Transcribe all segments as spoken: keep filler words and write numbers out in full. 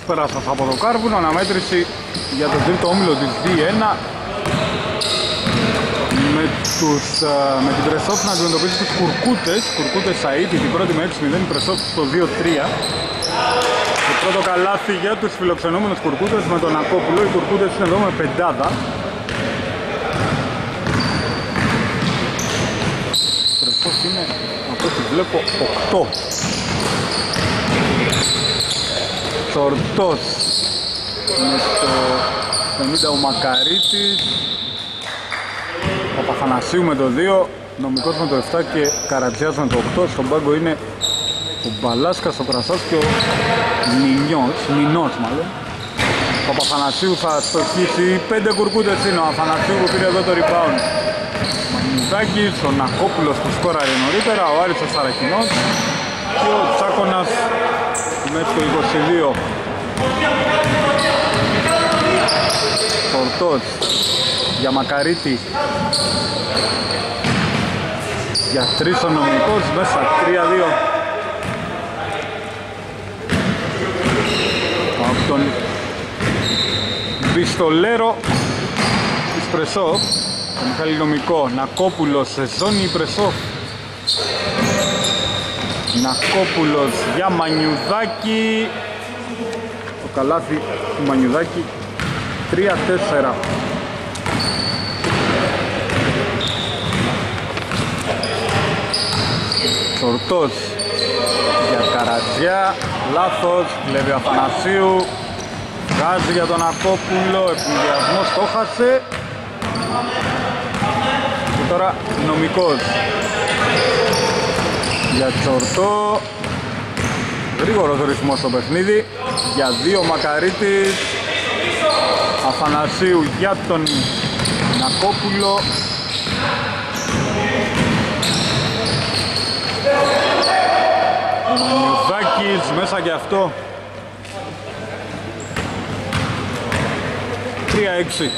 Καλησπέρα σας από το Κάρβουνο. Αναμέτρηση για τον τρίτο όμιλο της Βι ένα με, τους, με την Πρεσόφ να αντιμετωπίζει τους Κουρκούτες. Κουρκούτες Σαΐτη, την πρώτη με έξι μηδέν, η Πρεσόφ στο δύο τρία. Το πρώτο καλάθι για τους φιλοξενούμενους Κουρκούτες με τον Ακόπουλο. Οι Κουρκούτες είναι εδώ με πεντάδα. Η Πρεσόφ είναι, από ό,τι βλέπω, οκτώ. Τσορτός με το πενήντα ο Μακαρίτης, ο Παπαθανασίου με το δύο, Νομικός με το επτά και Καρατζιάς με το οκτώ. Στον πάγκο είναι ο Μπαλάσκας, ο Κρασάς και ο Νινιός, Νινός μάλλον. Ο Παπαθανασίου θα στοχίσει, πέντε Κουρκούτες είναι ο Αφανασίου που πήρε εδώ το rebound. Μαγνητάκης, ο Νακόπουλος που σκόραρε νωρίτερα, ο Άρης ο Σαρακινός και ο Τσάκωνας μέσα στο είκοσι δύο. Φορτός για Μακαρίτη, για τρεις ο Νομικός, μέσα τρία δύο. Από τον Πιστολέρο της Πρεσόφ, τον Μιχάλη Νομικό. Νακόπουλος σε ζώνη Πρεσόφ. Νακόπουλος για Μανιουδάκη. Το καλάθι του Μανιουδάκη τρία τέσσερα. Τσορτός για Καρατζιά, λάθος, βλέπει Αφανασίου, βγάζει για τον Ακόπουλο, επιμδιασμός, το χάσε. Και τώρα Νομικός για Τσορτό, γρήγορος ρυθμός στο παιχνίδι, για δύο Μακαρίτης, Αφανασίου για τον Νακόπουλο. Μανιουδάκης μέσα και αυτό. τρία έξι.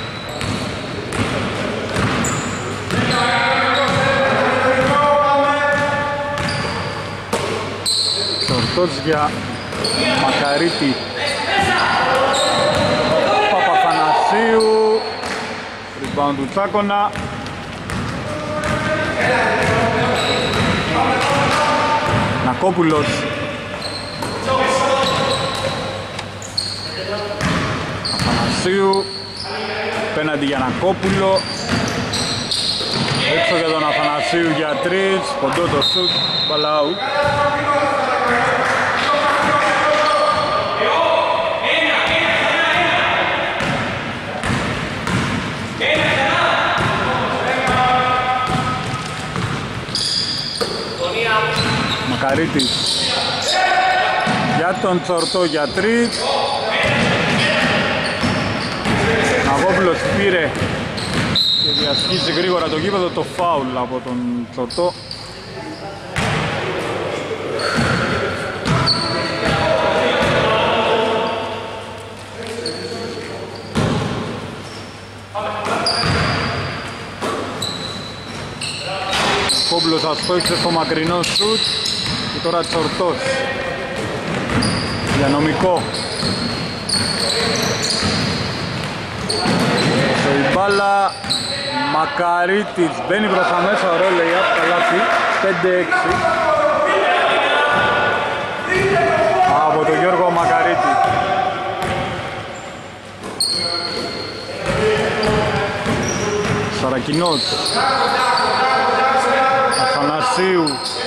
Τσορτός για Μακαρίτη, Παπαθανασίου, rebound του Τσάκωνα. Νακόπουλος, Αφανασίου, πέναντι για Νακόπουλο, έξω για τον Αφανασίου για τρεις, κοντό το σουτ, μπάλα out. Μακαρίτης για τον Τσορτό για τρεις. Ναγόπουλος πήρε και διασχίζει γρήγορα το γήπεδο, το φάουλ από τον Τσορτό. Κόμπλος αστόχισε στο μακρινό σουτ και τώρα Τσορτός για Νομικό. Στο η μπάλα, Μακαρίτης μπαίνει προς τα μέσα, ωραίο λέει απ' καλάθι, πέντε έξι από τον Γιώργο Μακαρίτη. Σαρακινός, Αθανασίου,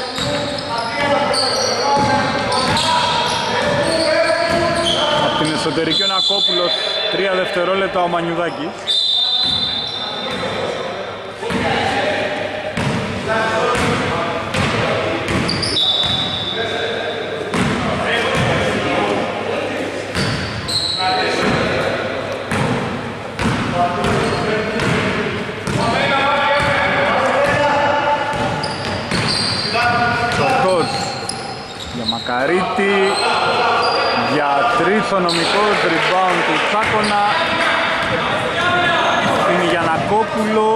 από την εσωτερική ο Νακόπουλος, τρία δευτερόλεπτα ο Μανιουδάκης. Μακαρίτη για τρεις ο Νομικός, rebound του Τσάκωνα, αφήνει για Νακόπουλο.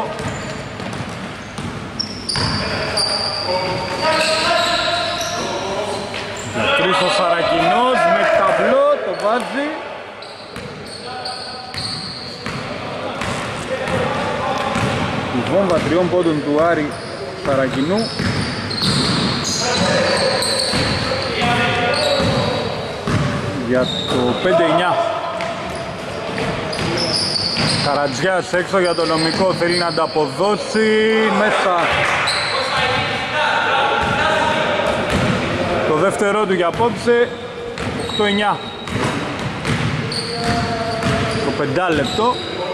Για τρεις ο Σαρακινός με ταμπλό, το βάζει. Η βόμβα τριών πόντων του Άρη Σαρακινού. Για το πέντε εννιά. Καρατζιάς έξω για το νομικό, θέλει να ανταποδώσει μέσα. Το δεύτερό του για απόψε, οκτώ εννιά. Το πεντάλεπτο.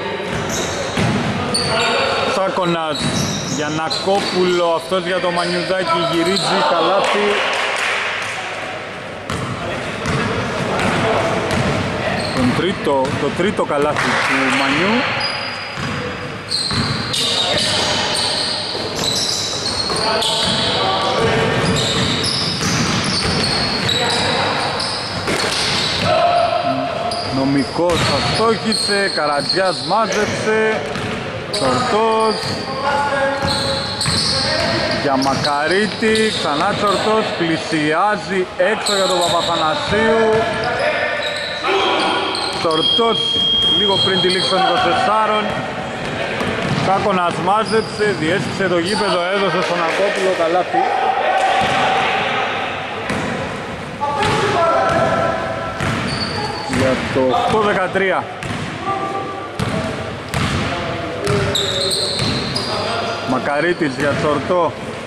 Τσάκωνας για Νακόπουλο, αυτός για το Μανιουδάκι, γυρίζει, καλάθι. Τον τρίτο, το τρίτο καλάθι του Μανιού. Νομικός αστόχησε, Καρατζιάς μάζεψε, Τσορτός για Μακαρίτη, ξανά Τσορτός, πλησιάζει έξω για τον Παπαθανασίου. Τσορτός λίγο πριν τη λήξη των είκοσι τεσσάρων. Τσάκωνας μάζεψε, διέσχισε το γήπεδο, έδωσε στον Ακόπουλο καλάθι. Για το οκτώ δεκατρία. Μακαρίτης για Τσορτό.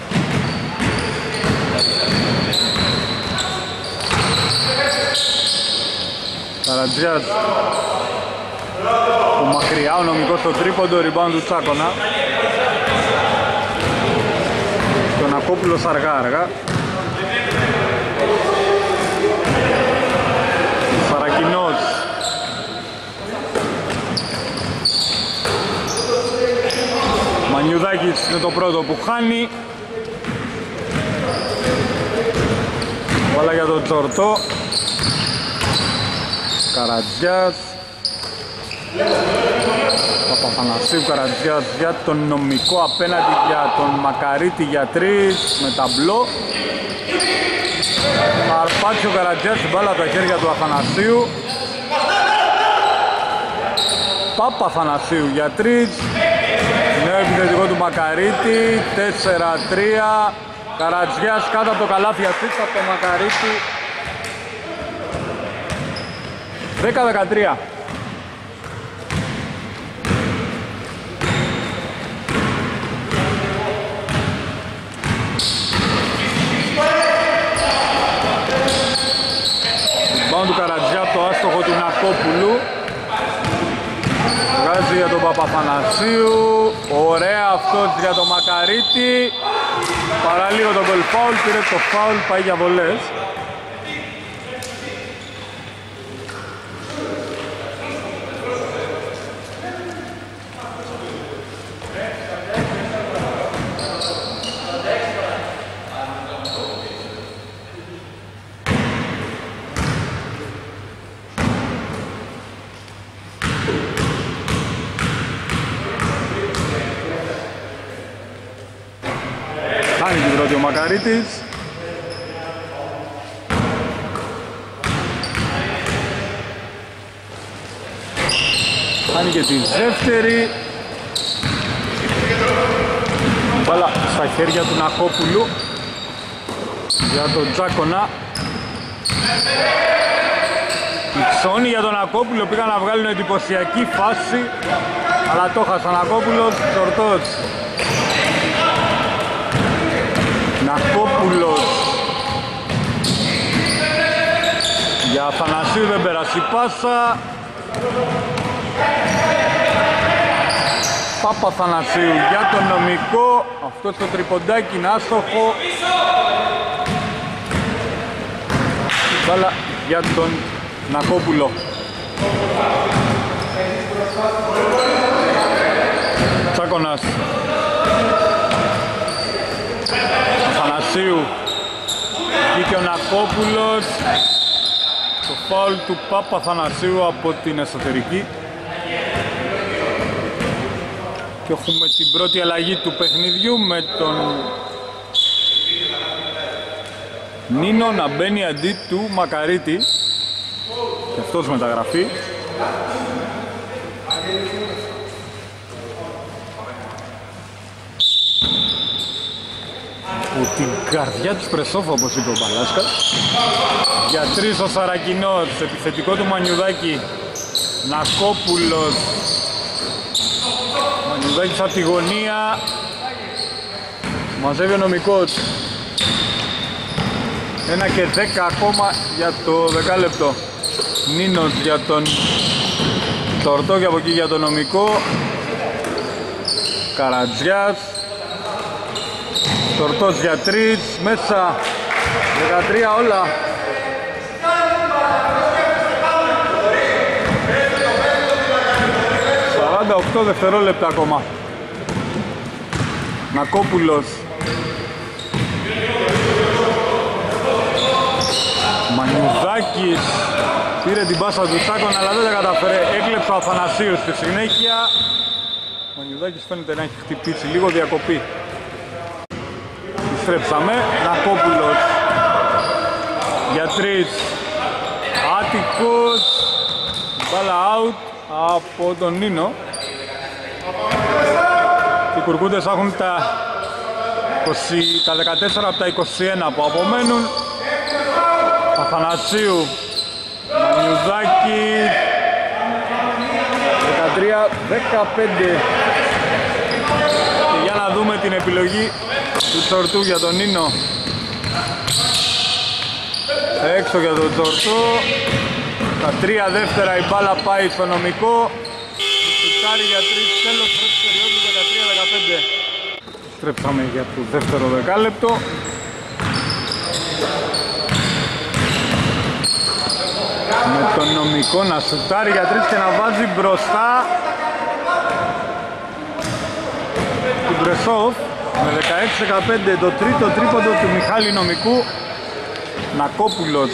Καρατζιάς. Ο μακριά ο νομικός στο τρίποντο, rebound του Τσάκωνα. Τον Ακόπουλος αργά αργά. Σαρακινός. Μανιουδάκης είναι το πρώτο που χάνει. Βάλα για τον Τσορτό. Καρατζιάς. Παπαθανασίου, Καρατζιάς για τον νομικό, απέναντι για τον Μακαρίτη για τρεις με ταμπλό. Αρπάξει ο Καρατζιάς την μπάλα από τα χέρια του Αθανασίου. Παπαθανασίου για τρεις. Νέο επιθετικό του Μακαρίτη, τέσσερα τρία. Καρατζιάς κάτω από το καλάθι, assist από το Μακαρίτη. δέκα δεκατρία. Rebound του Καρατζιά από το άστοχο του Νακόπουλου. Βγάζει για τον Παπαθανασίου. Ωραία αυτός για τον Μακαρίτη. Παραλίγο τον goal foul, πήρε το foul, πάει για βολές. Κάνει την πρώτη ο Μακαρίτης. Κάνει και τη δεύτερη. Μπάλα στα χέρια του Νακόπουλου για τον Τζάκονα. Υψώνει για τον Νακόπουλο, πήγαν να βγάλουν εντυπωσιακή φάση, αλλά το χάσαν. Νακόπουλος, Τσορτός. Νακόπουλος για Αθανασίου, δεν πέρασε η πάσα. Παπαθανασίου για τον νομικό, αυτό το τριποντάκι είναι άστοχο. Μπάλα για τον Νακόπουλο. Τσάκωνας. Αθανασίου. Βγήκε ο Νακόπουλος. Το φάουλ του Παπαθανασίου από την εσωτερική. Και έχουμε την πρώτη αλλαγή του παιχνιδιού με τον Νίνο να μπαίνει αντί του Μακαρίτη. Και αυτός μεταγραφή. Από την καρδιά της Πρεσόφ, όπως είπε ο Μπαλάσκας. Για τρεις ο Σαρακινός, επιθετικό του Μανιουδάκη. Νακόπουλος. Μανιουδάκης από τη γωνία. Μαζεύει ο νομικός. Ένα και δέκα ακόμα για το δεκάλεπτο. Νίνος για τον Τορτό και από εκεί για τον νομικό. Καρατζιάς. Τορτός για τρεις, μέσα. δεκατρία όλα. σαράντα οκτώ δευτερόλεπτα ακόμα. Νακόπουλος. Μανιουδάκης πήρε την πάσα του Τσάκων αλλά δεν τα καταφέρε. Έκλεψε ο Αθανασίου στη συνέχεια. Ο Μανιουδάκης φαίνεται να έχει χτυπήσει λίγο, διακοπή. Επιστρέψαμε. Νακόπουλος για τρεις. Άτικος. Μπάλα out από τον Νίνο. Οι Κουρκούτες έχουν τα, είκοσι, τα δεκατέσσερα από τα είκοσι ένα που απομένουν. Αθανασίου. Μανιουδάκη. δεκατρία δεκαπέντε. Και για να δούμε την επιλογή του Τσορτού για τον Νίνο. Έξω για τον Τσορτού. Τα τρία δεύτερα η μπάλα πάει στο νομικό. Σουτάρει για τρεις, τέλος πρώτης περίοδου, δεκατρία δεκαπέντε. Στρέψαμε για το δεύτερο δεκάλεπτο. Με τον νομικό να σουτάρει για τρεις και να βάζει μπροστά την Μπρεσόφ. Με δεκαέξι δεκαπέντε το τρίτο τρίποντο του Μιχάλη Νομικού. Νακόπουλος.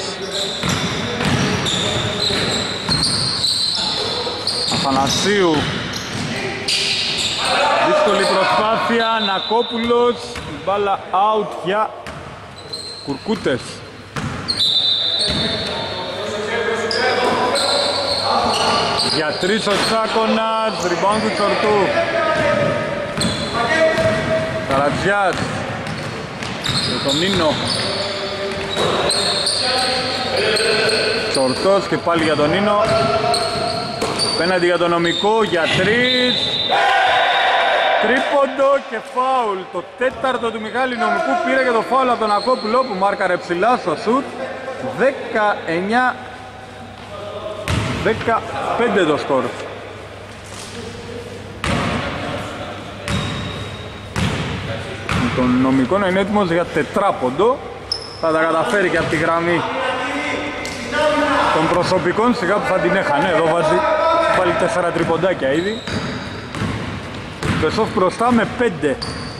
Αθανασίου. Δύσκολη προσπάθεια. Νακόπουλος. Μπάλα out για Κουρκούτες. Για τρεις ο Τσάκωνας. Rebound του Τσορτού. Καρατζιάς. Για τον Νίνο. Τσορτός και πάλι για τον Νίνο. Πέναντι για τον νομικό, για τρεις. Τρίποντο και φάουλ. Το τέταρτο του Μιχάλη Νομικού πήρε και το φάουλ από τον Ακόπουλο που μάρκαρε ψηλά στο σουτ. δεκαεννιά δεκαπέντε το σκορ. Τον νομικό να είναι έτοιμος για τετράποντο. Θα τα καταφέρει και από τη γραμμή των προσωπικών σιγά που θα την έχανε. Εδώ βάζει πάλι τέσσερα τριποντάκια ήδη. Μπεσόφ μπροστά με πέντε.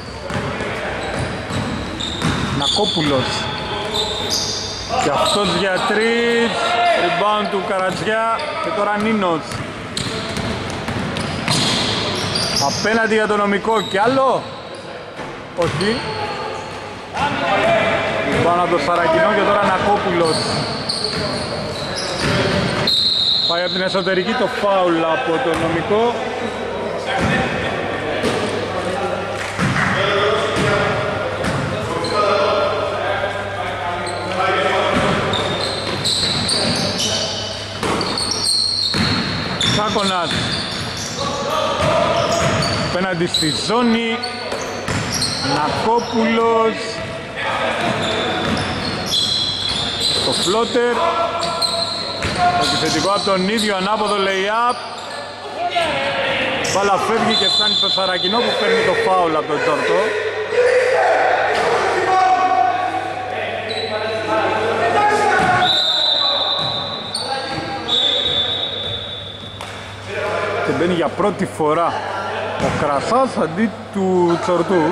Νακόπουλος. Και αυτός για τρεις. Rebound του Καρατζιά. Και τώρα Νίνος. Απέναντι για το νομικό κι άλλο. Όχι. Πάνω από το Σαρακινό και τώρα Νακόπουλος. Πάει από την εσωτερική το φάουλ από το νομικό. Τσάκωνας πέναντι στη ζώνη. Νακόπουλος στο φλότερ. Επιθετικό από τον ίδιο ανάποδο lay-up. Μπάλα φεύγει και φτάνει στο Σαρακινό που παίρνει το φάουλ από τον Τσορτό. Και μπαίνει για πρώτη φορά ο Κρασάς αντί του Τσορτού.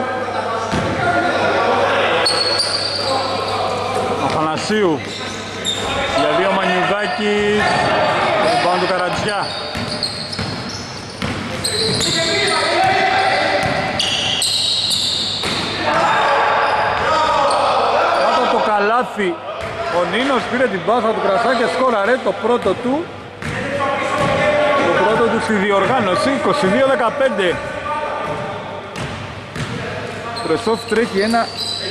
Αθανασίου για δύο Μανιουδάκης. Πάνω του Καρατζιά. Κάτω το καλάθι Ο Νίνος πήρε την πάσα του Κρασά και σκόραρε το πρώτο του. Το πρώτο του στη διοργάνωση, είκοσι δύο δεκαπέντε. Πρεσόφ τρέχει ένα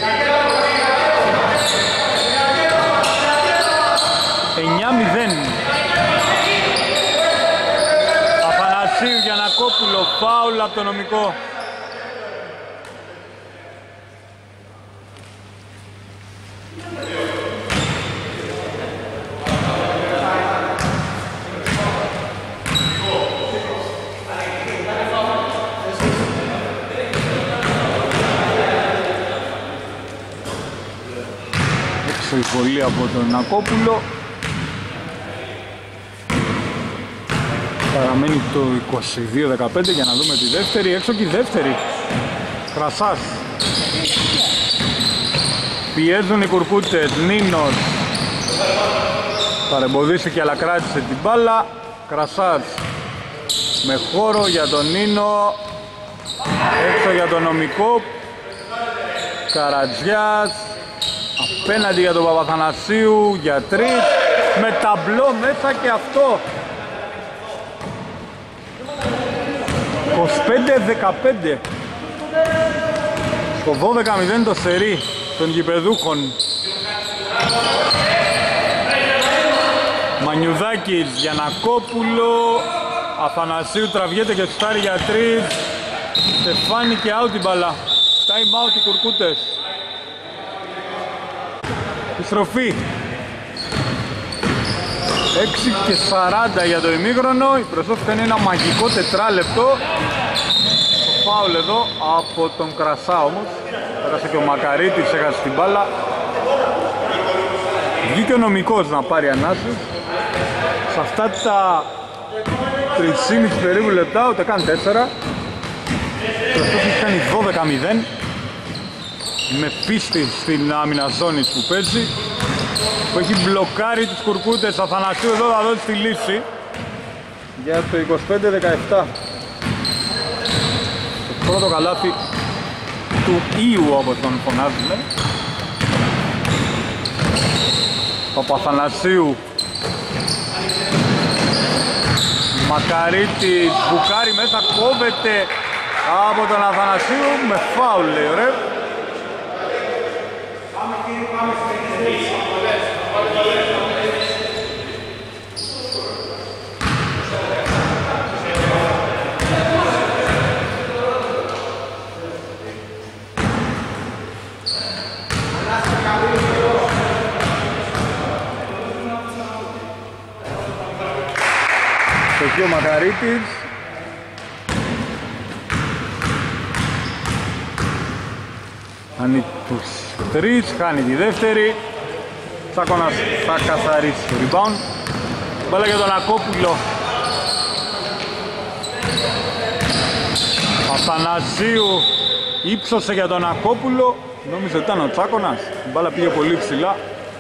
εννιά μηδέν. Αφανασίου, Γιαννακόπουλο, φάουλ από το νομικό. Έξω η βολή από τον Γιαννακόπουλο. Παραμένει το είκοσι δύο δεκαπέντε για να δούμε τη δεύτερη. Έξω και η δεύτερη. Κρασάς. Πιέζουν οι κουρκούτες. Νίνος παρεμποδίστηκε αλλά κράτησε την μπάλα. Κρασάς με χώρο για τον Νίνο. Έξω για τον νομικό. Καρατζιάς απέναντι για τον Παπαθανασίου για τρεις. Με ταμπλό μέσα και αυτό. είκοσι πέντε δεκαπέντε. Στο δώδεκα μηδέν το σερί των γηπεδούχων. Μανιουδάκης, Γιαννακόπουλο, Αθανασίου τραβιέται και σουτάρει για τρεις. Στεφάνη και out την μπαλά. Time out οι κουρκούτες. Επιστροφή. έξι και σαράντα για το ημίχρονο. Η Πρεσόφ κάνει ένα μαγικό τετράλεπτο. Το φάουλ εδώ από τον Κρασά όμως. Πέρασε και ο Μακαρίτης, έχασε την μπάλα. Βγήκε ο νομικός να πάρει ανάσες. Σε αυτά τα τρία και μισό περίπου λεπτά, ούτε καν τέσσερα. Η Πρεσόφ έχει κάνει δώδεκα μηδέν. Με πίστη στην άμυνα ζώνης που παίζει, που έχει μπλοκάρει τους κουρκούτες. Αθανασίου εδώ θα δώσει τη λύση για το είκοσι πέντε δεκαεπτά. Το πρώτο καλάθι του Ιου όπως τον φωνάζουμε. Παπαθανασίου, Μακαρίτης, μπουκάρει μέσα, κόβεται από τον Αθανασίου με φάουλ, λέει, ωραία. Το ο Μακαρίτης. Χάνει τους τρεις, χάνει τη δεύτερη. Τσάκωνας θα καθαρίσει το rebound. Μπάλα για τον Ακόπουλο. Αθανασίου ύψωσε για τον Ακόπουλο. Νόμιζε ότι ήταν ο Τσάκωνας. Η μπάλα πήγε πολύ ψηλά.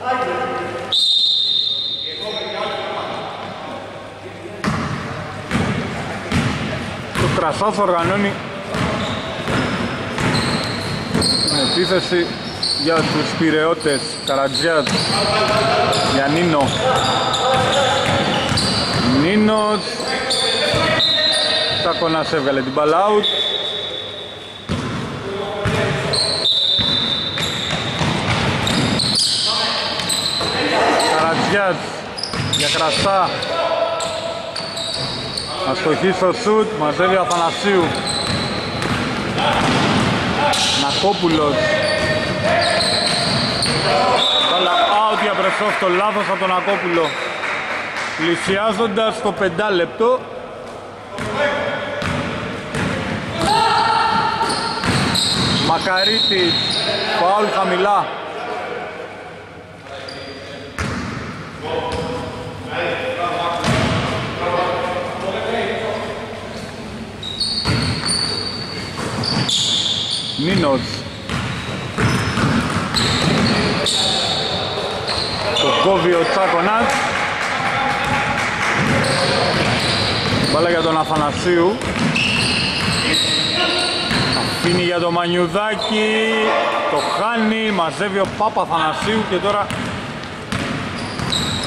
Το Κρασάς οργανώνει την επίθεση για τους Πειραιώτες. Καρατζιάς για Νίνο. Νίνος. Τσάκωνας έβγαλε την μπάλα out. Καρατζιάς για Κρασά. Αστοχή στο σουτ, μαζεύει Αθανασίου. Νακόπουλος. Βάλα out για Πρεσόφ, το λάθος από τον Νακόπουλο. Πλησιάζοντας το πεντάλεπτο. Μακαρίτης, φάουλ χαμηλά. Νίνος. Το κόβει ο Τσάκωνας. Μπάλα για τον Αθανασίου. Αφήνει για το Μανιουδάκι. Το χάνει, μαζεύει ο Παπαθανασίου και τώρα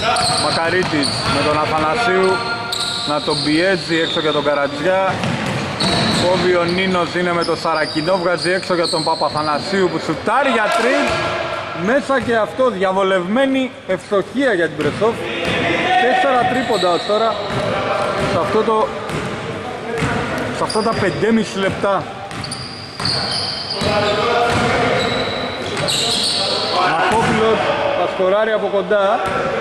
Μακαρίτης με τον Αθανασίου να τον πιέζει έξω για τον Καρατζιά. Κόβει ο Νίνος, είναι με τον Σαρακινό, βγάζει έξω για τον Παπαθανασίου που σουτάρει για τρεις. Μέσα και αυτό, διαβολευμένη ευστοχία για την Μπρεσόφ. Τέσσερα τρίποντα ως τώρα σε, αυτό το, σε αυτά τα πεντέμισι λεπτά. Μακόπουλος θα σκοράρει από κοντά.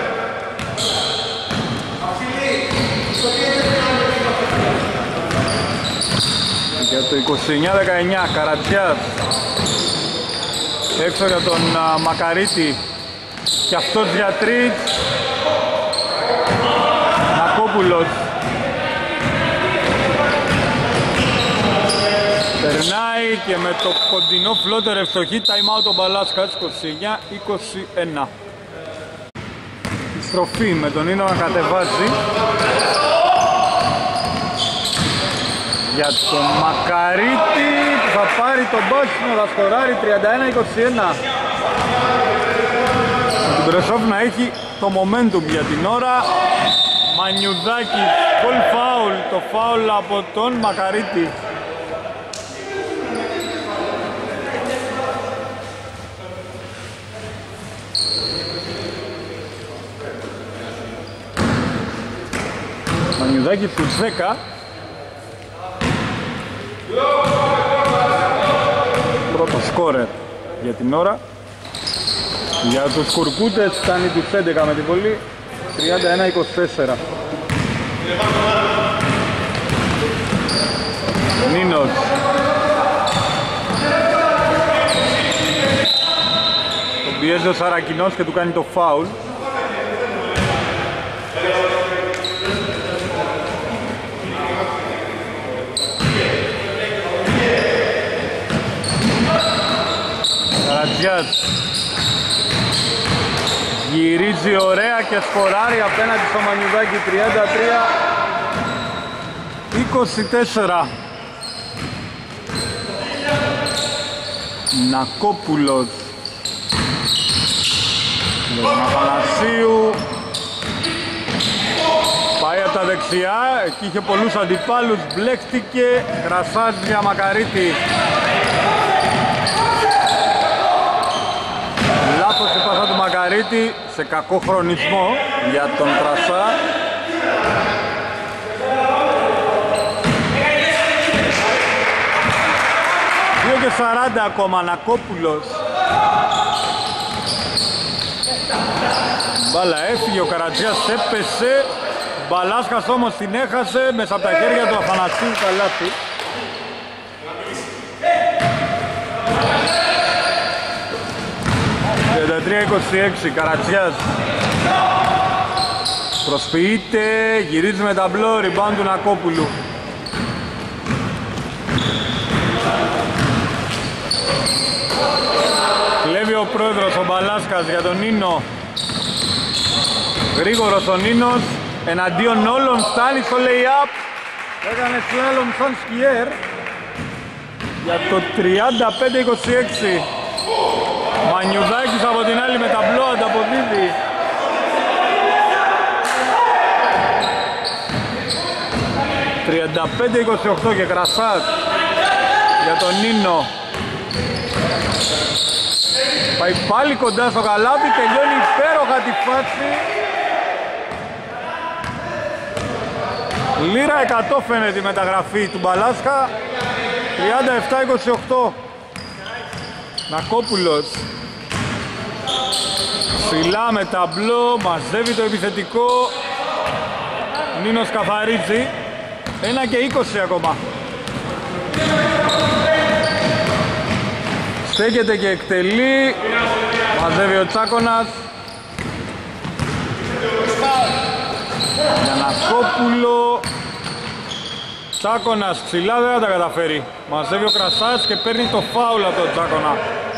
Για το είκοσι εννιά δεκαεννιά Καρατζιάς έξω για τον uh, Μακαρίτη και αυτός για τρεις. Μακόπουλος περνάει και με το κοντινό φλότερ ευστοχή time out ο Μπαλάσκας. Είκοσι εννιά είκοσι ένα. Η στροφή με τον Ίνο να κατεβάζει για τον Μακαρίτη που θα πάρει τον μπάσινο, θα σκοράρει τριάντα ένα είκοσι ένα. Την Μπρεσόφ να έχει το momentum για την ώρα. Μανιουδάκη, goal foul, το foul από τον Μακαρίτη. Μανιουδάκη στους δέκα. Πρώτο σκόρερ για την ώρα. Για τους Κουρκούτες φτάνει τους έντεκα με την βολή. τριάντα ένα είκοσι τέσσερα. Νίνος τον πιέζει ο Σαρακινός και του κάνει το φάουλ. Καρατζιάς γυρίζει ωραία και σκοράρει απέναντι στο Μανιουδάκι. Τριάντα τρία είκοσι τέσσερα. Νακόπουλος με τον Αθανασίου πάει από τα δεξιά, εκεί είχε πολλούς αντιπάλους, μπλέκτηκε. Κρασάς για Μακαρίτη. Λάθος η πάσα του Μακαρίτη σε κακό χρονισμό για τον Κρασά. δύο και σαράντα ακόμα, Νακόπουλος. Μπάλα έφυγε, ο Καρατζιάς έπεσε. Μπαλάσκας όμως την έχασε μέσα από τα χέρια του Αθανασίου, καλάθι. τριάντα τρία είκοσι έξι, Καρατζιάς προσποιείται, γυρίζει με ταμπλό, rebound του Νακόπουλου. Κλέβει ο πρόεδρος ο Μπαλάσκας για τον Νίνο. Γρήγορος ο Νίνος, εναντίον όλων φτάνει στο lay-up. Έκανε slalom σαν σκιέρ για το τριάντα πέντε είκοσι έξι. Μανιουδάκης από την άλλη με ταμπλό ανταποδίδει. τριάντα πέντε είκοσι οκτώ και Κρασάς για τον Νίνο. Πάει πάλι κοντά στο καλάθι, τελειώνει υπέροχα τη φάση. Λίρα εκατό φαίνεται η μεταγραφή του Μπαλάσκα. τριάντα επτά είκοσι οκτώ. Νακόπουλος ψηλά με ταμπλό, μαζεύει το επιθετικό. Νίνος καθαρίζει. ένα και είκοσι ακόμα. Στέκεται και εκτελεί. Μαζεύει ο Τσάκωνας. Για Νακόπουλο. Τσάκωνας ψηλά, δεν θα τα καταφέρει. Μαζεύει ο Κρασάς και παίρνει το φάουλ από τον Τσάκωνα.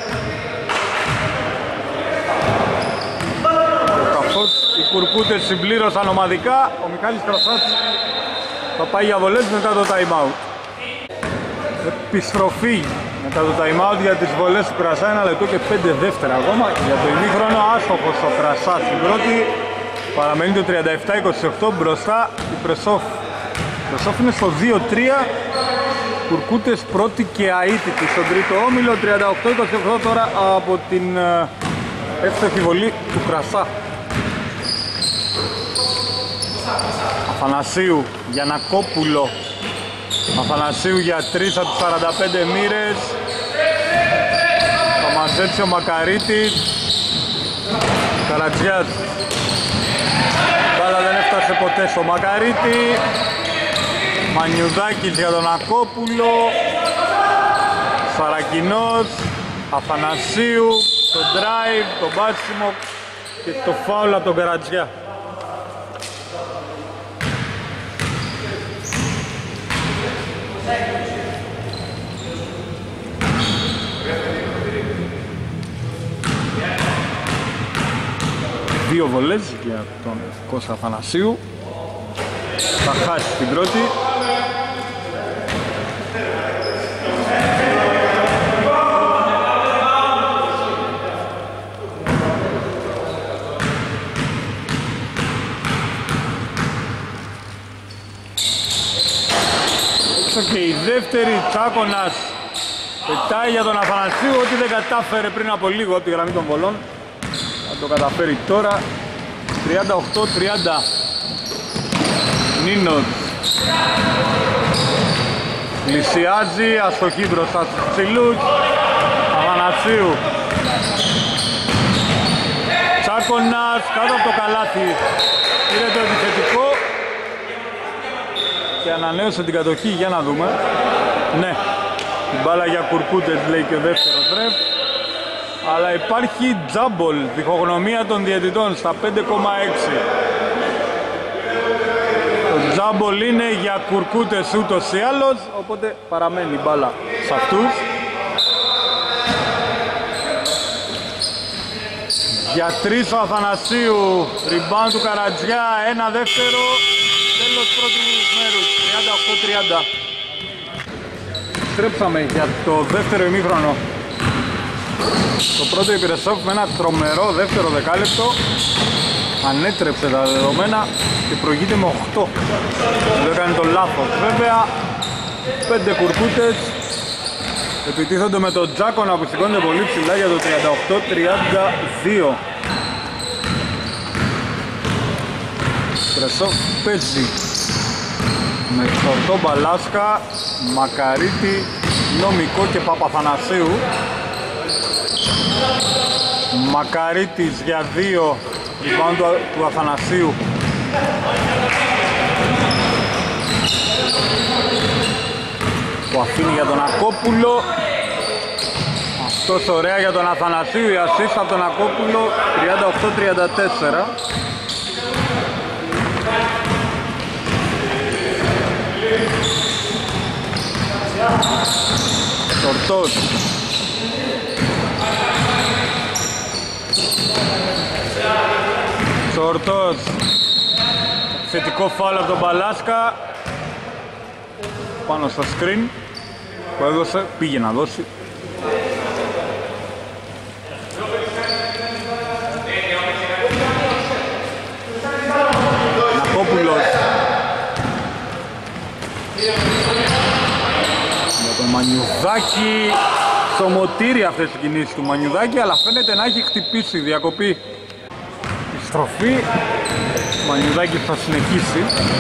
Καθώς οι Κουρκούτες συμπλήρωσαν ομαδικά, ο Μιχάλης Κρασάς θα πάει για βολές μετά το time out. Επιστροφή μετά το time out για τις βολές του Κρασά, ένα λεπτό και πέντε δεύτερα ακόμα. Για το ημίχρονο άστοχος ο Κρασάς στην πρώτη, Παραμένει το τριάντα επτά είκοσι οκτώ μπροστά η Πρεσόφ. Η Πρεσόφ είναι στο δύο τρία. Κουρκούτες πρώτη και αίτητη στον τρίτο όμιλο. τριάντα οκτώ είκοσι οκτώ τώρα από την εύστοχη βολή του Κρασά. Αφανασίου, Γιαννακόπουλο. Αφανασίου για τρεις από τις σαράντα πέντε μοίρες. Θα μαζέψει ο Μακαρίτης. Καρατζιάς. Μπάλα δεν έφτασε ποτέ στο Μακαρίτη. Μανιουδάκης για τον Ακόπουλο. Σαρακινός. Αφανασίου. Το drive, το μπάσιμο και το φάουλ από τον Καρατζιά. Δύο βολές για τον Κώστα Αφανασίου. Θα χάσει την πρώτη. Έξω και η δεύτερη. Τσάκωνας πετάει για τον Αφανασίου, ότι δεν κατάφερε πριν από λίγο από τη γραμμή των βολών. Θα το καταφέρει τώρα. Τριάντα οκτώ τριάντα. Νίνος πλησιάζει, αστοχή μπροστά στους ψηλούς. Αφανασίου. Τσάκωνας κάτω από το καλάθι. Πήρε το επιθετικό και ανανέωσε την κατοχή. Για να δούμε. Ναι, την μπάλα για Κουρκούτες λέει και ο δεύτερος ρεφ. Αλλά υπάρχει τζάμπολ, διχογνωμία των διαιτητών στα πέντε κόμμα έξι. Το τζάμπολ είναι για Κουρκούτες ούτως ή άλλως, οπότε παραμένει η μπάλα σε αυτούς. Για τρεις ο Αθανασίου, rebound του Καρατζιά, ένα δεύτερο, τέλος πρώτου μέρους, τριάντα οκτώ τριάντα. Στρέψαμε για το δεύτερο ημίχρονο. Το πρώτο η Πρεσόφ με ένα τρομερό δεύτερο δεκάλεπτο ανέτρεψε τα δεδομένα και προηγείται με οκτώ. Δεν έκανε το λάθος. Βέβαια, πέντε Κουρκούτες επιτίθονται με τον Τζάκονα που σηκώνεται πολύ ψηλά για το τριάντα οκτώ τριάντα δύο. Πρεσόφ παίζει με Τσορτό, Μπαλάσκα, Μακαρίτη, Νομικό και Παπαθανασίου. Μακαρίτης για δύο, rebound του, του Αθανασίου. Το αφήνει για τον Ακόπουλο. Αυτός ωραία για τον Αθανασίου, η assist από τον Ακόπουλο. Τριάντα οκτώ τριάντα τέσσερα. Σορτός. Σορτός. Θετικό φάουλ από τον Μπαλάσκα. Πάνω στο screen που έδωσε, πήγε να δώσει. Νακόπουλος. Για τον Μανιουδάκη. Σωμοτήρι αυτές οι κινήσεις του Μανιουδάκη, αλλά φαίνεται να έχει χτυπήσει διακοπή. Η στροφή. Ο Μανιουδάκης θα συνεχίσει.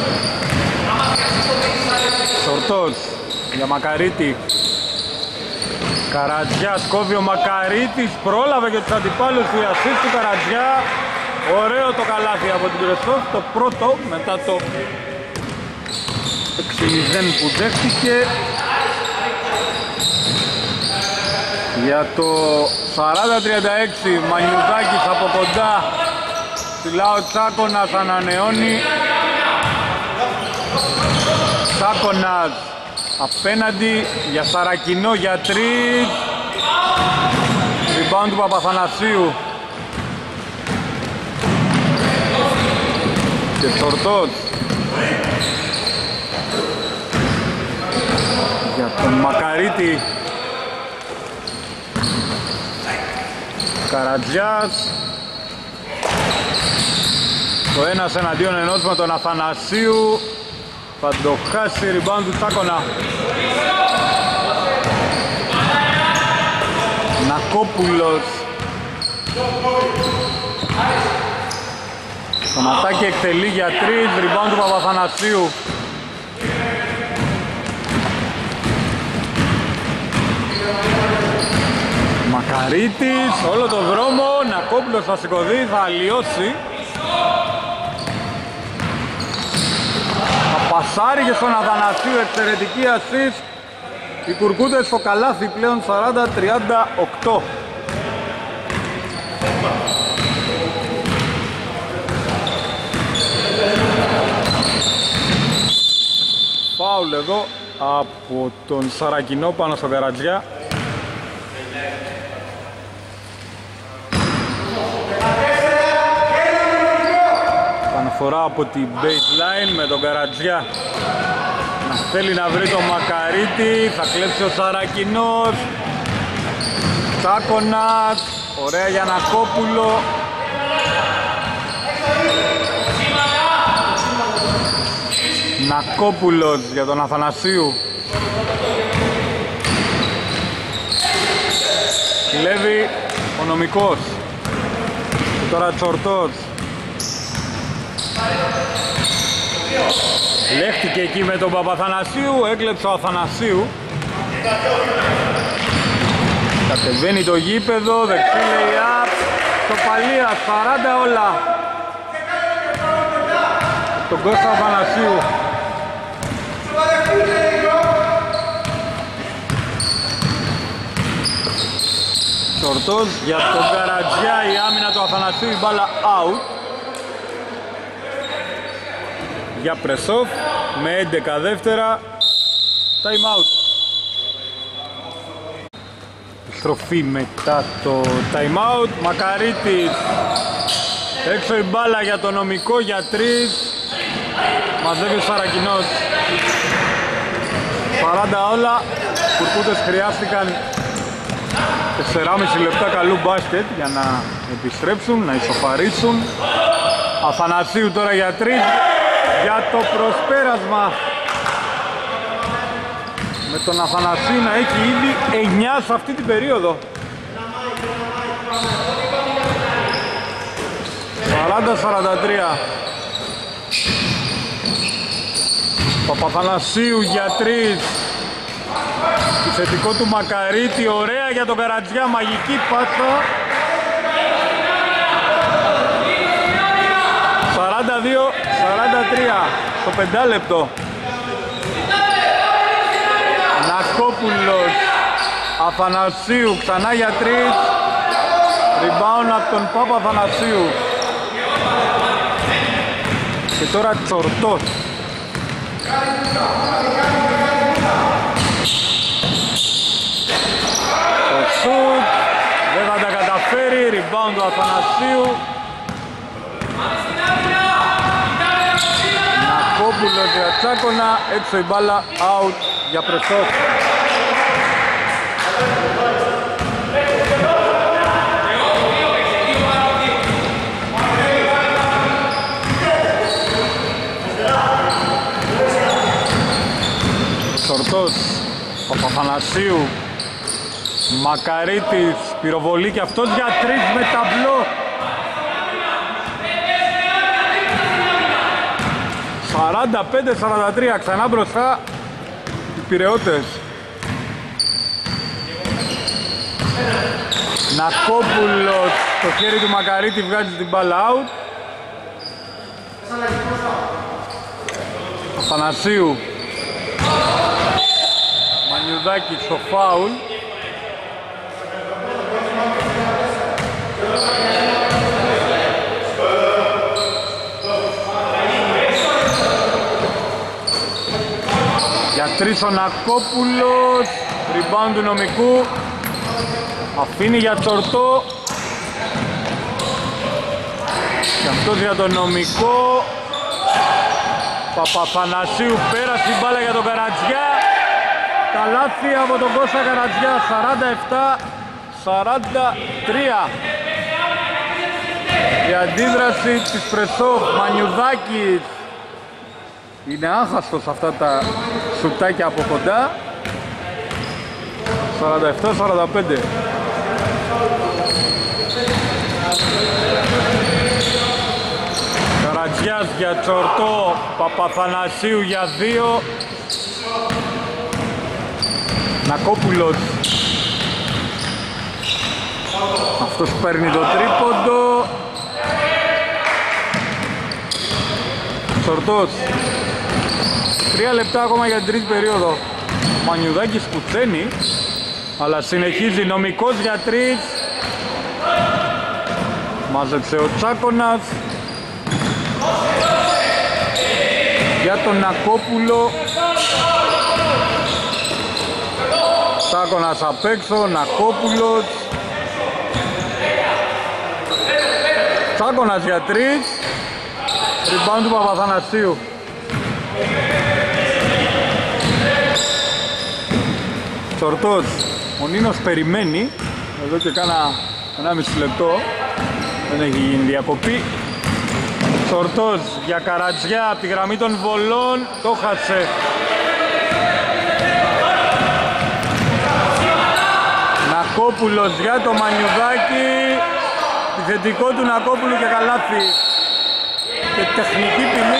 Σορτός για Μακαρίτη. Καρατζιάς κόβει ο Μακαρίτης, πρόλαβε και τους αντιπάλους του, η assist του Καρατζιά. Ωραίο το καλάθι από την Πρεσόφ, το πρώτο μετά το έξι μηδέν που δέχτηκε. Για το σαράντα τριάντα έξι Μανιουδάκης από κοντά, ψηλά ο Τσάκωνας ανανεώνει. Τσάκωνας απέναντι για Σαρακινό για τρεις. Rebound του Παπαθανασίου. Και Τσορτός για τον Μακαρίτη. Καρατζιάς. Το ένας εναντίον ενός με τον Αθανασίου. Θα το χάσει, rebound του Τσάκωνα. Νακόπουλος. Το ματάκι εκτελεί για τρεις, rebound του Παπαθανασίου. Μακαρίτης, όλο το δρόμο, Νακόπουλος θα σηκωθεί, θα αλλοιώσει. Θα πασάρει και στον Αθανασίου, εξαιρετική assist. Οι κουρκούτες στο καλάθι πλέον σαράντα τριάντα οκτώ. Φάουλ εδώ από τον Σαρακινό πάνω στον Καρατζιά. Παναφορά από την baseline με τον Καρατζιά να θέλει να βρει τον Μακαρίτη. Θα κλέψει ο Σαρακινός. Τσάκωνας, ωραία για Νακόπουλο. Νακόπουλος για τον Αθανασίου. Κλέβει ο Νομικός. Και τώρα Τσορτός. Λέχτηκε εκεί με τον Παπαθανασίου, έκλεψε ο Αθανασίου. Κατεβαίνει το γήπεδο, δεξί lay-up. Το Παλία, σαράντα όλα. Τον Κώστα Αθανασίου. Τσορτός για τον Καρατζιά, η άμυνα του Αθανασίου, η μπάλα out. Για Πρεσόφ με έντεκα δεύτερα, time out. Στροφή μετά το time out, Μακαρίτης. Έξω η μπάλα για το Νομικό για τρεις. Μαζεύει ο Σαρακινός. σαράντα όλα. Κουρκούτες χρειάστηκαν τεσσεράμισι λεπτά καλού μπάσκετ για να επιστρέψουν, να ισοφαρίσουν. Αθανασίου τώρα για τρεις. Για το προσπέρασμα. Με τον Αθανασίου να έχει ήδη εννιά σε αυτή την περίοδο. σαράντα σαράντα τρία. Παπαθανασίου για τρεις. Επιθετικό του Μακαρίτη, ωραία για τον Καρατζιά, μαγική πάσα. σαράντα δύο σαράντα τρία στο πεντάλεπτο. Νακόπουλος, Αθανασίου ξανά για τρεις. Rebound από τον Παπαθανασίου. Και τώρα Τσορτός. Το σουτ δεν θα τα καταφέρει, rebound του Αθανασίου. Νακόπουλος για Τσάκωνα, έξω η μπάλα, out για Πρεσόφ. Τσορτός, Παπαθανασίου, Μακαρίτης, πυροβολεί και αυτός για τρεις με ταμπλό. σαράντα πέντε σαράντα τρία, ξανά μπροστά οι Πειραιώτες. Νακόπουλος, το χέρι του Μακαρίτη βγάζει την μπάλα out. Αθανασίου, Μανιουδάκη στο φάουλ. Για τρεις ο Νακόπουλος, rebound του Νομικού, αφήνει για Τσορτό. Και αυτός για τον Νομικό. Παπαθανασίου πέρασε η μπάλα για τον Καρατζιά. Καλάθι από τον Κώστα Καρατζιά, σαράντα επτά σαράντα τρία. Η αντίδραση της Πρεσόφ, Μανιουδάκης. Είναι άχαστος αυτά τα σουτάκια από κοντά. σαράντα επτά σαράντα πέντε. Καρατζιάς για Τσορτό, Παπαθανασίου για δύο. Νακόπουλος. Αυτός παίρνει το τρίποντο. Τσορτός. Τρία λεπτά ακόμα για την τρίτη περίοδο. Μανιουδάκης που θένει, αλλά συνεχίζει. Νομικός για τρεις. Μάζεψε ο Τσάκωνας. Για τον Νακόπουλο. Τσάκωνας απ' έξω, Νακόπουλος. Τσάκωνας για τρεις. Rebound του Παπαθανασίου. Τσορτός. Ο Νίνος περιμένει. Εδώ και κάνα ένα μισή λεπτό. Δεν έχει γίνει διακοπή. Τσορτός για Καρατζιά από τη γραμμή των βολών. Το χάσε. Νακόπουλος για το Μανιουδάκι. Επιθετικό του Νακόπουλου και καλάθι. Και τεχνική ποινή.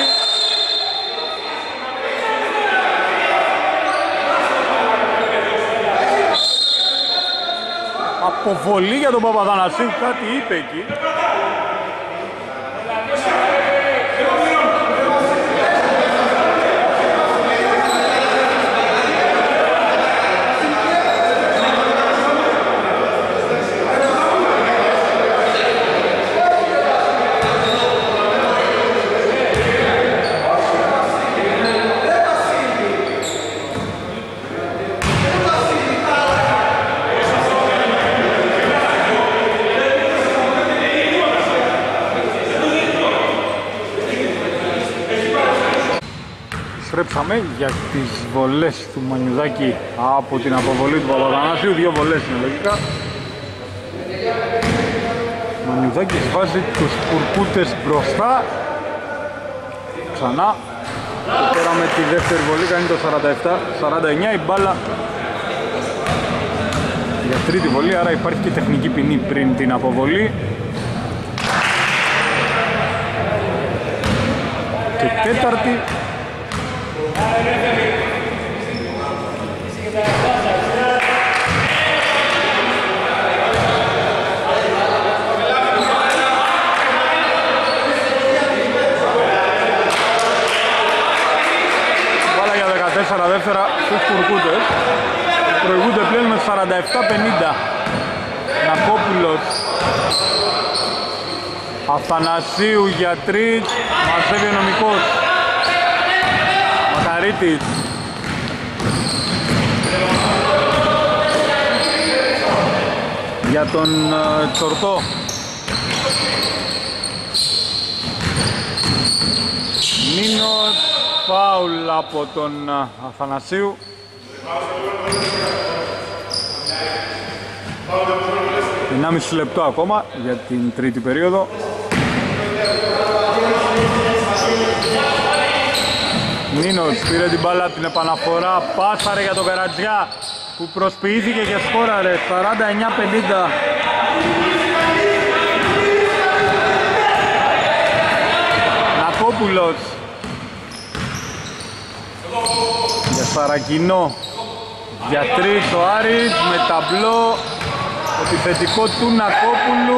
Αποβολή για τον Παπαθανασίου. Κάτι είπε εκεί. Στρέψαμε για τις βολές του Μανιουδάκη από την αποβολή του Παπαθανασίου. Δύο βολές είναι λογικά. Μανιουδάκης βάζει τους κουρκούτες μπροστά. Ξανά. Και τώρα με τη δεύτερη βολή κάνει το σαράντα επτά σαράντα εννιά η μπάλα για τρίτη βολή, άρα υπάρχει και τεχνική ποινή πριν την αποβολή. Και τέταρτη. Βάλα για δεκατέσσερα δεύτερα στους κουρκούτες. Προηγούνται πλέον με σαράντα επτά πενήντα. Νακόπουλος. Αθανασίου για τρεις. Μαζεύει ο Νομικός. Μακαρίτης. Για τον uh, Τσορτό. Νίνος. Φάουλ από τον uh, Αθανασίου. ενάμιση λεπτό ακόμα για την τρίτη περίοδο. Νίνος πήρε την μπάλα από την επαναφορά, πάσαρε για τον Καρατζιά που προσποιήθηκε και σκόραρε. Σαράντα εννιά πενήντα. Νακόπουλος για Σαρακινό. Για τρεις ο Άρης με ταμπλό. Επιθετικό του Νακόπουλου.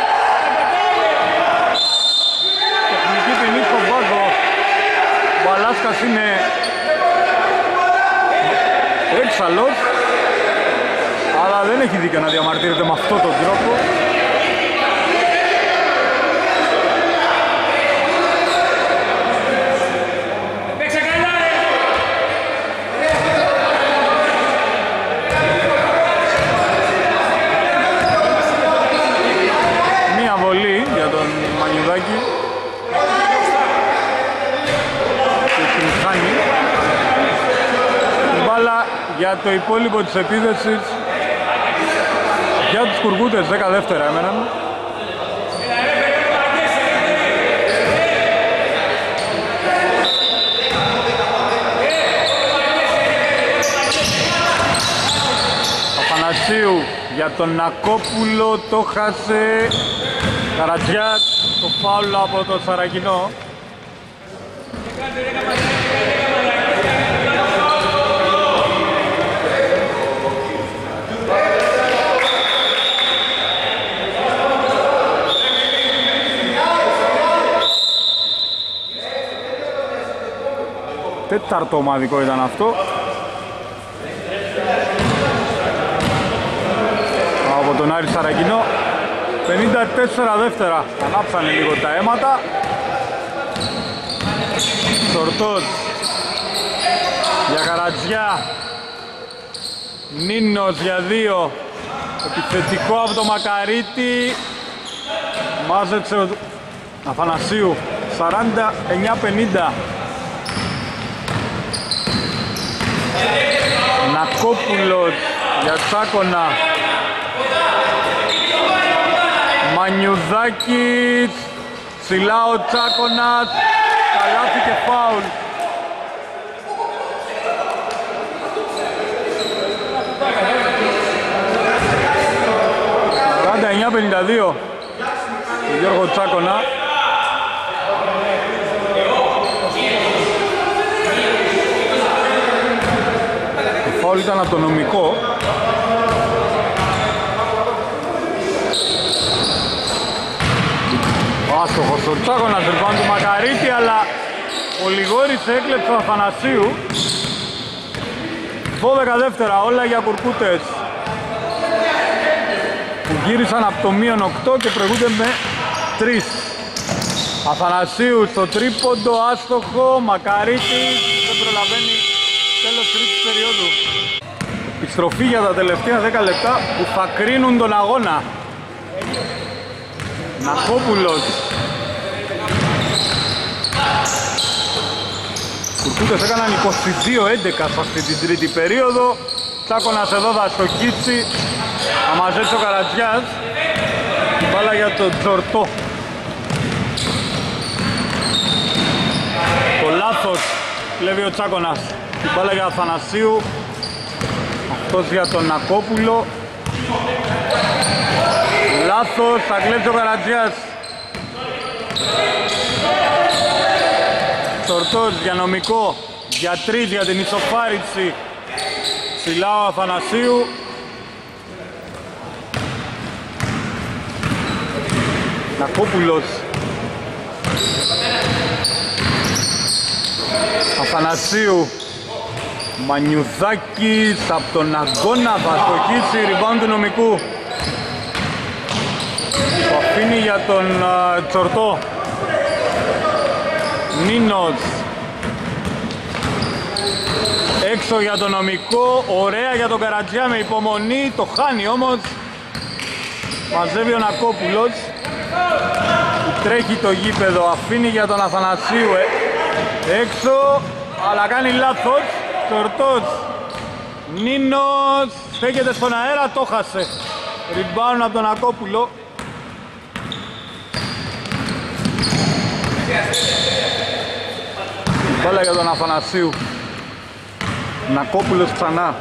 Τεχνική ποινή στον Βάζο. Ο Αλάσκας είναι έξαλλος, αλλά δεν έχει δίκιο να διαμαρτύρεται με αυτόν τον τρόπο. Μία βολή για τον Μανιουδάκη. Μπάλα για το υπόλοιπο της επίθεσης για τους κουρκούτες. Δέκα δεύτερα έμεναν. Αθανασίου για τον Νακόπουλο, το χάσε. Καρατζιάς, το φάουλ από το Σαρακινό. Τέταρτο ομαδικό ήταν αυτό. Από τον Άρη Σαρακινό. πενήντα τέσσερα δεύτερα. Ανάψανε λίγο τα αίματα. Σορτός για Καρατζιά. Νίνος για δύο. Επιθετικό από το Μακαρίτη. Μάζεψε ο Αθανασίου. σαράντα εννιά πενήντα. Νακόπουλος για Τσάκονα. Μανιουδάκης. Ψηλά ο Τσάκονας. Καλάθι και φάουλ. σαράντα εννιά πενήντα δύο. Ο Γιώργο Τσάκονα. Το φάουλ ήταν από το νομικό. Άστοχος ο Τσάκονας πάνω του Μακαρίτη, αλλά ο Λιγόρης έκλεψε ο Αθανασίου. δώδεκα δεύτερα, όλα για κουρκούτες που γύρισαν από το μείον οκτώ και προηγούνται με τρεις. Αθανασίου στο τρίποντο, άστοχο, Μακαρίτης δεν προλαβαίνει, τέλος τρίτης περίοδου. Επιστροφή για τα τελευταία δέκα λεπτά που θα κρίνουν τον αγώνα. Νακόπουλος. Κουρκούτες έκαναν είκοσι δύο έντεκα σε αυτή την τρίτη περίοδο. Τσάκονας εδώ θα στοχίσει. Θα μαζέψει ο Καρατζιάς. Την μπάλα για τον Τζορτό. Το λάθος κλέβει ο Τσάκονας. Την μπάλα για Αθανασίου. Αυτός για τον Νακόπουλο. Λάθος, θα κλέψει ο Καρατζιάς. Τσορτός για νομικό, για τρεις για την ισοφάριση. Ψηλά ο Αθανασίου. Νακόπουλος. Αθανασίου. Μανιουδάκης από τον αγώνα θα στοχίσει, rebound του νομικού. Το αφήνει για τον uh, Τσορτό. Νίνος. Έξω για τον νομικό, ωραία για τον Καρατζιά με υπομονή, το χάνει όμως. Μαζεύει ο Νακόπουλος. Τρέχει το γήπεδο, αφήνει για τον Αθανασίου ε. έξω, αλλά κάνει λάθος. Τσορτός. Νίνος στέκεται στον αέρα, το χάσε. Rebound από τον Νακόπουλο. Μπάλα για τον Αθανασίου. Νακόπουλος ξανά.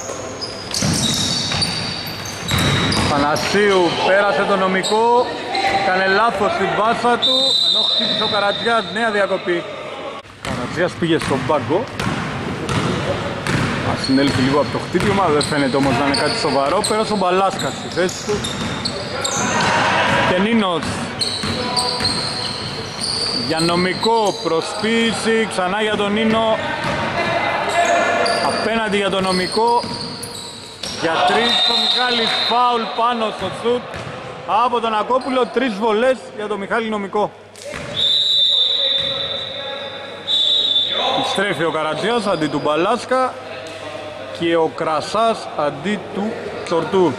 Αθανασίου πέρασε το νομικό. Κάνε λάθος στην πάσα του. Ενώ χτύπησε ο Καρατζιάς, νέα διακοπή. Ο Καρατζιάς πήγε στον πάγκο. Ας συνέλθει λίγο από το χτύπημα, δεν φαίνεται όμως να είναι κάτι σοβαρό. Πέρασε ο Μπαλάσκας στη θέση του. Και Νίνος. Για νομικό, προσποίηση, ξανά για τον Νίνο. Απέναντι για τον νομικό. Για τρεις ο Μιχάλης, φάουλ πάνω στο σουτ από τον Ακόπουλο, τρεις βολές για τον Μιχάλη νομικό. Στρέφει ο Καρατζιάς αντί του Μπαλάσκα και ο Κρασάς αντί του Τσορτού.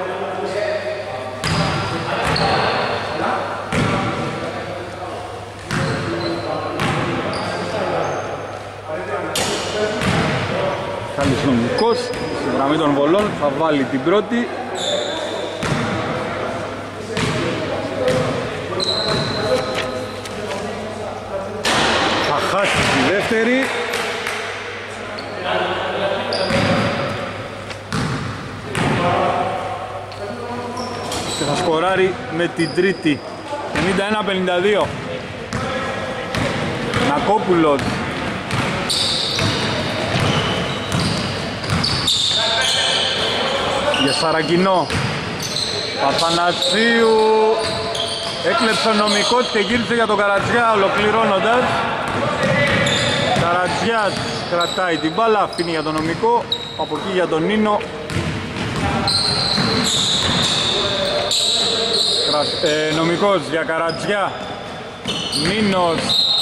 Μιχάλης νομικός, στη γραμμή των βολών, θα βάλει την πρώτη. Θα χάσει τη δεύτερη. θα σκοράρει με την τρίτη. πενήντα ένα πενήντα δύο. Νακόπουλος. Για Σαρακινό. Παπανασίου. Έκλεψε ο νομικός και γύρισε για τον Καρατζιά, ολοκληρώνοντας. Καρατζιάς κρατάει την μπάλα, αφήνει για τον νομικό. Από εκεί για τον Νίνο. Ε, νομικός για Καρατζιά. Νίνος.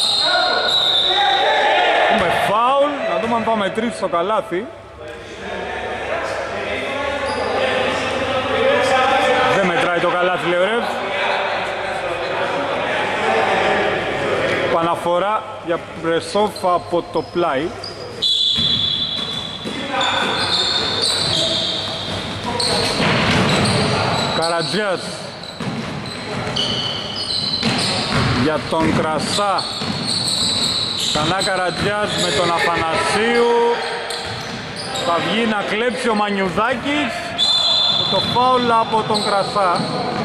Έχουμε φάουλ. Να δούμε αν πάμε τρεις στο καλάθι. Δεν μετράει το καλάθι, λέει ο ρεφ. Παναφορά για Μπρεσόφ από το πλάι. Καρατζιάς για τον Κρασά. Ξανά Καρατζιάς με τον Αφανασίου. Θα βγει να κλέψει ο Μανιουδάκης. Με το φάουλ από τον Κρασά.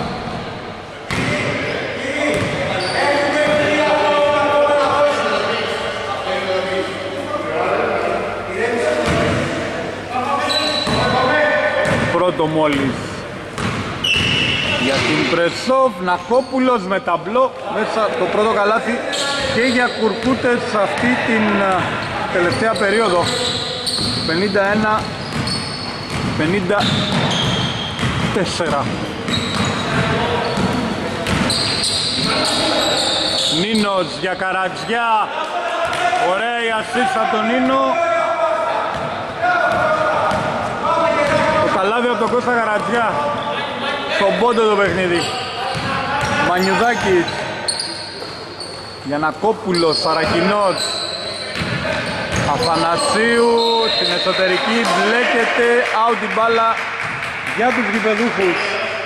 Πρώτο μόλις για την Πρεσόβ. Νακόπουλος με ταμπλό μέσα το πρώτο καλάθι και για Κουρκούτες σε αυτή την τελευταία περίοδο. πενήντα ένα πενήντα τέσσερα. Νίνος για Καρατζιά. Ωραία η ασίστα από τον Νίνο. Το καλάβι από τον Κώστα Καρατζιά. Στον πόντο το παιχνίδι. Μανιουδάκης. Γιαννακόπουλος, Σαρακινός. Αφανασίου. Στην εσωτερική μπλέκεται. Out την μπάλα για τους γηπεδούχους.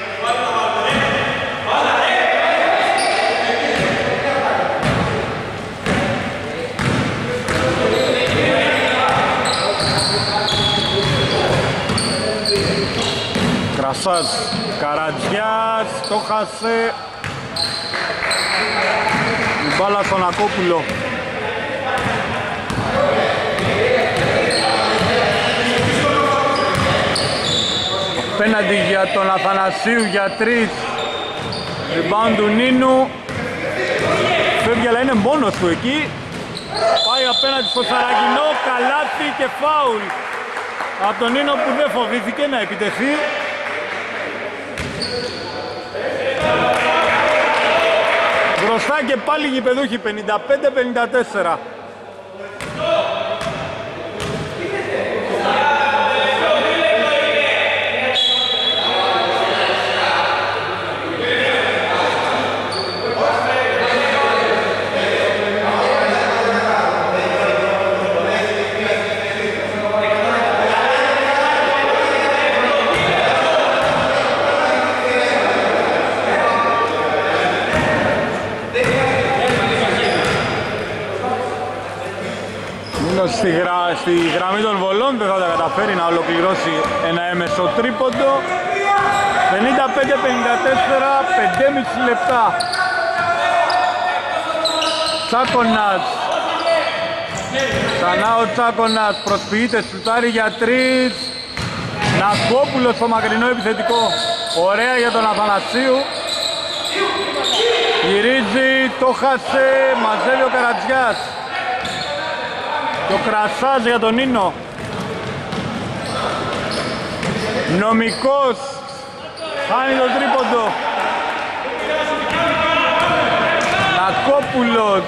Κρασάς, Καρατζιάς, το χάσε. Η μπάλα στον Ακόπουλο. Απέναντι για τον Αθανασίου για τρεις. Rebound του Νίνου. Φεύγει αλλά είναι μόνος του εκεί. Πάει απέναντι στο Σαρακινό, καλάθι και φάουλ από τον Νίνο που δεν φοβήθηκε να επιτεθεί. Μπροστά και πάλι γηπεδούχοι, πενήντα πέντε πενήντα τέσσερα. Στη, γρα... στη γραμμή των βολών δεν θα τα καταφέρει να ολοκληρώσει ένα έμεσο τρίποντο. πενήντα πέντε πενήντα τέσσερα, πέντε και μισό λεπτά. Τσάκονας. Ξανά ο Τσάκονας προσποιείται, σουτάρει για τρεις. Νακόπουλος στο μακρινό επιθετικό. Ωραία για τον Αθανασίου. Γυρίζει, το χάσε, μαζεύει ο Καρατζιάς. Και ο Κρασάς για τον Νίνο. Νομικός. Χάνει το τρίποντο. Νακόπουλος.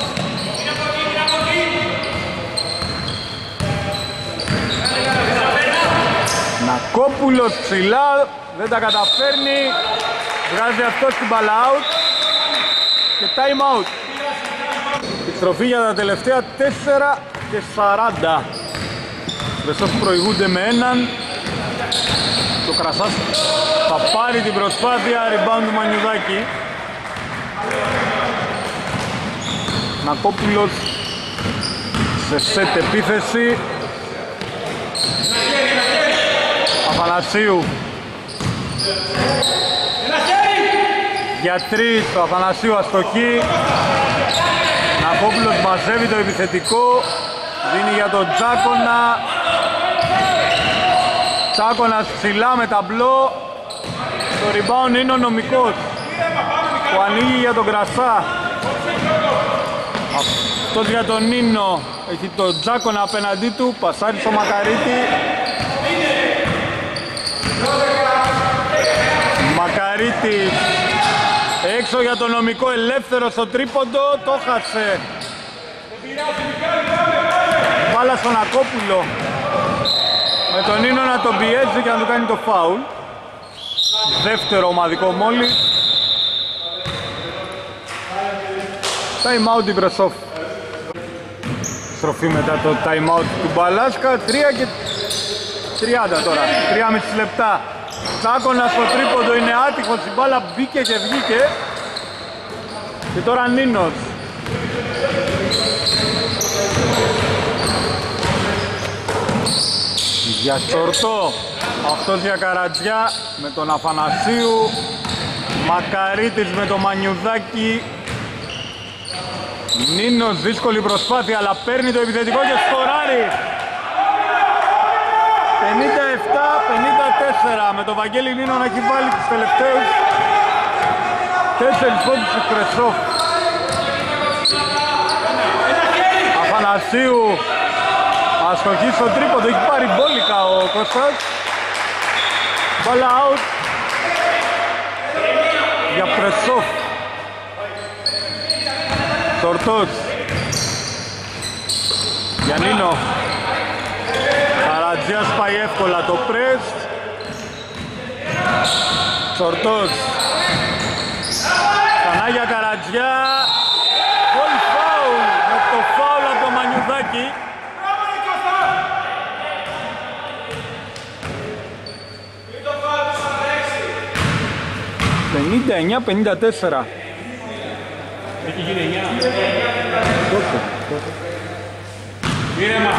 Νακόπουλος ψηλά. Δεν τα καταφέρνει. Βγάζει αυτό στην μπάλα out. Και time out. Επιστροφή για τα τελευταία τέσσερα και σαράντα. Βρεσόφ προηγούνται με έναν. Το Κρασάς θα πάρει την προσπάθεια. Rebound του Μανιουδάκη. Νακόπουλος σε σετ επίθεση. Αφανασίου. Για τρεις το Αθανασίου αστοχή. Νακόπουλος μαζεύει το επιθετικό. Δίνει για τον Τσάκονα. Τσάκονας ψηλά με ταμπλό. Το rebound είναι ο Νομικός που ανοίγει για τον Κρασά. Αυτός για τον Νίνο. Έχει τον Τσάκονα απέναντί του. Πασάρει στο Μακαρίτη. Μακαρίτης έξω για τον Νομικό, ελεύθερο στο τρίποντο, το χάσε. Μπάλα στον Ακόπουλο. Με τον Νίνο να τον πιέζει και να του κάνει το φάουλ. Δεύτερο ομαδικό μόλι. Time out η Μπρεσόφ. Στροφή μετά το time out του Μπαλάσκα. τρία και τριάντα τώρα, τρία και μισό λεπτά. Τσάκονας στο τρίποντο είναι άτυχος, η μπάλα μπήκε και βγήκε. Και τώρα Νίνος. Για Τσορτό, αυτός για Καρατζιά με τον Αφανασίου. Μακαρίτης με το Μανιουδάκι. Νίνος, δύσκολη προσπάθεια αλλά παίρνει το επιθετικό και σκοράρει. πενήντα επτά πενήντα τέσσερα με τον Βαγγέλη Νίνο να έχει βάλει τους τελευταίους τέσσερις πόντους του Κρεσόφ. Αφανασίου αστοχή στο τρίποντο, έχει πάρει μπόλικα ο Κώστας. Μπάλα out για Κρεσόφ. Τσορτός για Νίνο. Καρατζιάς πάει εύκολα το πρες. Τσορτός ξανά για Καρατζιά. Γκολ φάουλ με το φάουλ από το Μανιουδάκι. πενήντα εννιά πενήντα τέσσερα. Έχει γίνει εννιά. Ήρεμα.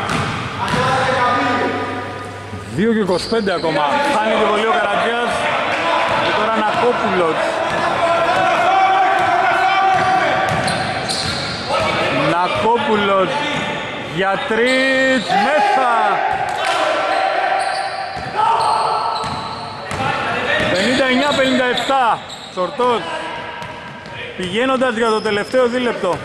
δύο και είκοσι πέντε ακόμα. Χάνει τη βολή ο Καρατζιάς. Και τώρα Νακόπουλος. Νακόπουλος για τρεις μέσα. πενήντα εννιά πενήντα επτά. Τσορτός πηγαίνοντας για το τελευταίο δίλεπτο.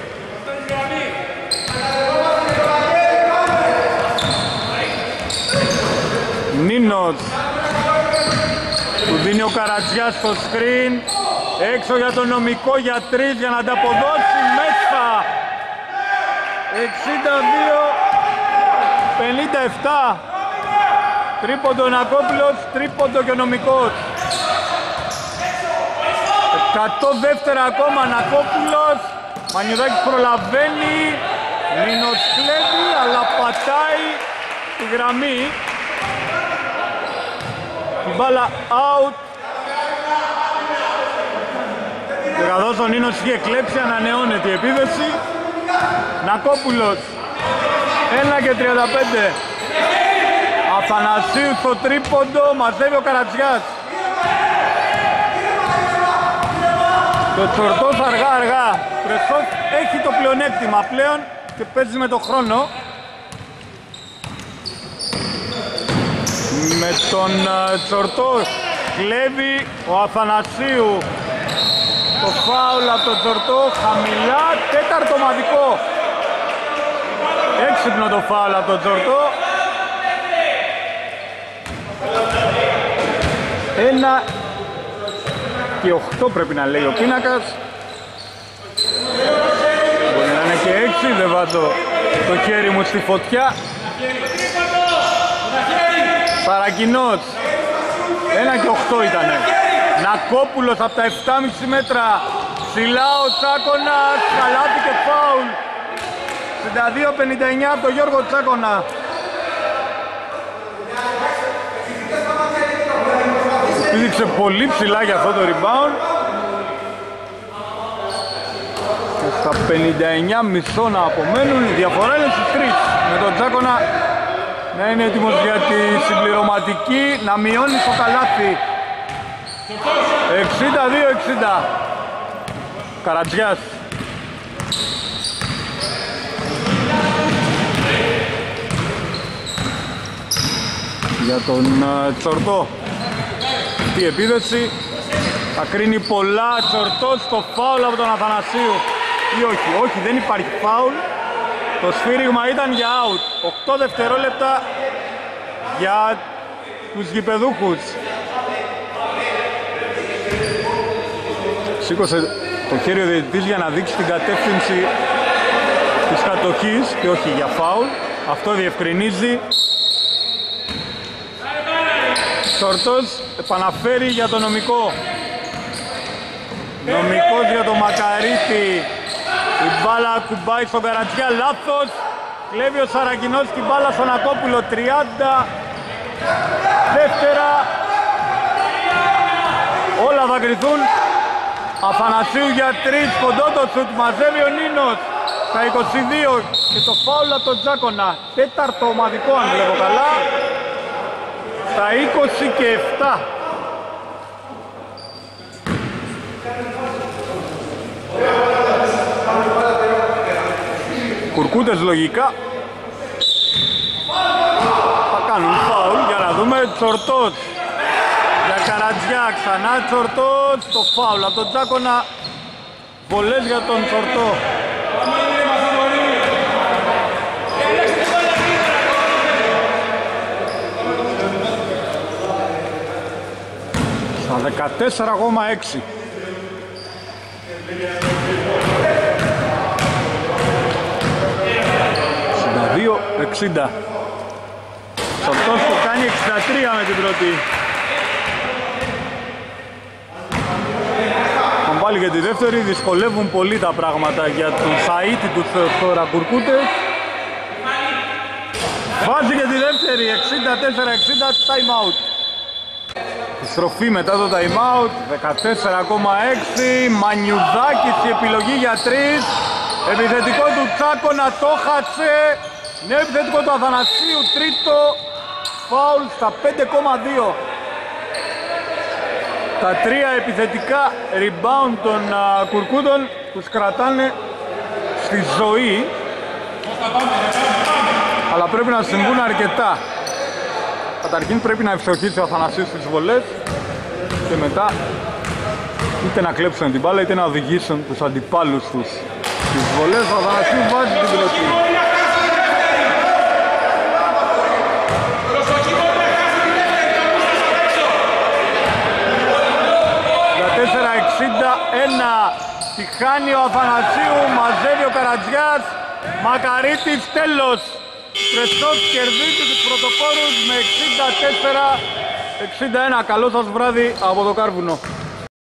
Νίνος του δίνει ο Καρατζιάς στο screen. Έξω για τον Νομικό για τρεις για να ανταποδώσει μέσα. εξήντα δύο πενήντα επτά. Τρίποντο Νακόπουλος, τρίποντο και ο Νομικός. εκατό δεύτερα ακόμα Νακόπουλος. Μανιουδάκης προλαβαίνει. Νίνος κλέβει αλλά πατάει τη γραμμή. Η μπάλα out. Και καθώς ο Νίνος είχε κλέψει ανανεώνεται η επίδεση. Νακόπουλος ένα και τριάντα πέντε. Αθανασίου στο τρίποντο, μαζεύει ο Καρατζιάς. Το Τσορτός αργά αργά. Πρεσόφ έχει το πλεονέκτημα πλέον και παίζει με το χρόνο. Με τον uh, Τσορτό κλέβει ο Αθανασίου. Το φάουλ από τον Τσορτό χαμηλά, τέταρτο ομαδικό. Έξυπνο το φάουλ από τον Τσορτό. Ένα και οχτώ πρέπει να λέει ο πίνακας. Μπορεί να είναι και έξι, δεν βάζω το χέρι μου στη φωτιά. Παρακινός, ένα και οχτώ ήτανε. Νακόπουλος από τα επτά και μισό μέτρα. Ψηλά ο Τσάκονας, καλάθι και φάουλ. εξήντα δύο πενήντα εννιά από τον Γιώργο Τσάκονα. Πήδηξε πολύ ψηλά για αυτό το rebound. Και στα πενήντα εννιά και μισό να απομένουν, η διαφορά είναι στις τρεις. Με τον Τσάκονα να είναι έτοιμος για τη συμπληρωματική, να μειώνει στο καλάθι. εξήντα δύο εξήντα. Καρατζιάς. Για τον uh, Τσορτό. Η επίδεση θα κρίνει πολλά. Τσορτός στο φάουλ από τον Αθανασίου. Ή όχι, όχι, δεν υπάρχει φάουλ. Το σφύριγμα ήταν για out. οκτώ δευτερόλεπτα για τους γηπεδούχους. Σήκωσε το χέρι ο διαιτητής για να δείξει την κατεύθυνση της κατοχής και όχι για φάουλ. Αυτό διευκρινίζει. Τσορτός επαναφέρει για το νομικό. Νομικός για το Μακαρίτη. Η μπάλα κουμπάει στον Καρατζιά, λάθος. Κλέβει ο Σαρακινός την μπάλα στον Ακόπουλο. τριάντα δεύτερα. Όλα θα κρυθούν. Αθανασίου για τρεις, κοντό το σουτ, μαζεύει ο Νίνος. Στα είκοσι δύο και το φάουλ από τον Τζάκονα. Τέταρτο ομαδικό αν βλέπω καλά. Στα είκοσι και επτά. Κουρκούτες λογικά θα κάνουν φάουλ, για να δούμε. Τσορτός για Καρατζιά, ξανά Τσορτός, το φάουλ από τον Τζάκονα. Βολές για τον Τσορτό. Στα δεκατέσσερα κόμμα έξι. εξήντα δύο εξήντα. Τσορτός που κάνει εξήντα τρία με την πρώτη. Αν πάλι για τη δεύτερη δυσκολεύουν πολύ τα πράγματα για τον Σαΐτη τους τώρα Κουρκούτες. Βάζει και τη δεύτερη, εξήντα τέσσερα εξήντα, time out. Στροφή μετά το time out, δεκατέσσερα κόμμα έξι. Μανιουδάκης η επιλογή για τρεις. Επιθετικό του Τσάκονα, το χάσε. Νέο επιθετικό του Αθανασίου, τρίτο. Φάουλ στα πέντε κόμμα δύο. Τα τρία επιθετικά rebound των uh, Κουρκούτων τους κρατάνε στη ζωή. Αλλά πρέπει να συμβούν αρκετά. Καταρχήν πρέπει να ευστοχίσει ο Αθανασίου στις βολές και μετά είτε να κλέψουν την μπάλα είτε να οδηγήσουν τους αντιπάλους τους στις βολές. Ο Αθανασίου βάζει την πρώτη. δεκατέσσερα εξήντα ένα. Τη χάνει ο Αθανασίου, μαζεύει ο Καρατζιάς. Μακαρίτης, τέλος. Τρεσός κερδίζει τους πρωτοπόρους με εξήντα τέσσερα εξήντα ένα. Καλό σας βράδυ από το Κάρβουνο.